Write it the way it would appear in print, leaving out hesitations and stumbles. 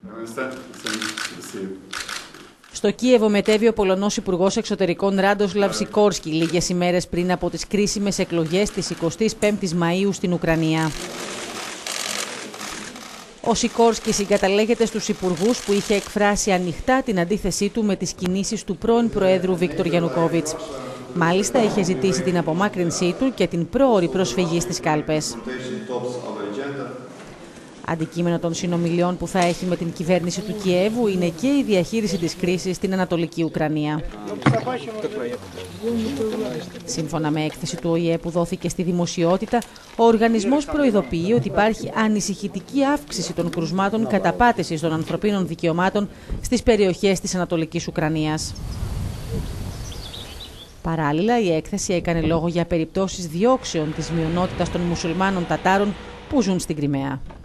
Στο Κίεβο μετέβη ο Πολωνός Υπουργός Εξωτερικών Ράντοσλαβ Σικόρσκι λίγες ημέρες πριν από τις κρίσιμες εκλογές της 25ης Μαΐου στην Ουκρανία. Ο Σικόρσκι συγκαταλέγεται στους υπουργούς που είχε εκφράσει ανοιχτά την αντίθεσή του με τις κινήσεις του πρώην Προέδρου Βίκτορ Γιαννουκόβιτς. Μάλιστα, είχε ζητήσει την απομάκρυνσή του και την πρόωρη προσφυγή στις κάλπες. Αντικείμενο των συνομιλιών που θα έχει με την κυβέρνηση του Κιέβου είναι και η διαχείριση της κρίσης στην Ανατολική Ουκρανία. Σύμφωνα με έκθεση του ΟΗΕ που δόθηκε στη δημοσιότητα, ο οργανισμός προειδοποιεί ότι υπάρχει ανησυχητική αύξηση των κρουσμάτων καταπάτησης των ανθρωπίνων δικαιωμάτων στις περιοχές της Ανατολικής Ουκρανίας. Παράλληλα, η έκθεση έκανε λόγο για περιπτώσεις διώξεων της μειονότητας των μουσουλμάνων Τατάρων που ζουν στην Κριμαία.